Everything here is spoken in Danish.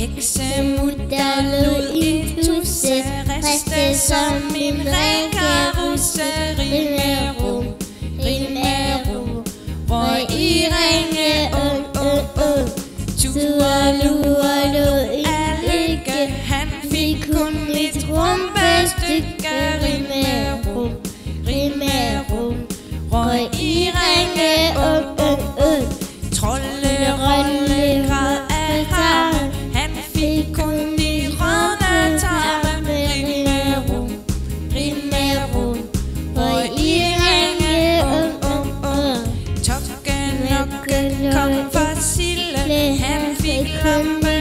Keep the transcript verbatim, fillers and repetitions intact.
Heksemutter lod en tusse riste som en ringkarusse. Rimerum, rimerum, røg i ringe, oh, oh, oh. Tualua lod en lykke, han fik kun et rumpestykke. Rimerum, rimerum, røg i ringe, oh, oh, oh. Trollerølle græd af harme, han fik kun de rådne tarme. Rimerum, rimerum, røg i ringe, oh, oh, oh. Tokkenokke kom for Sille, han fik lampe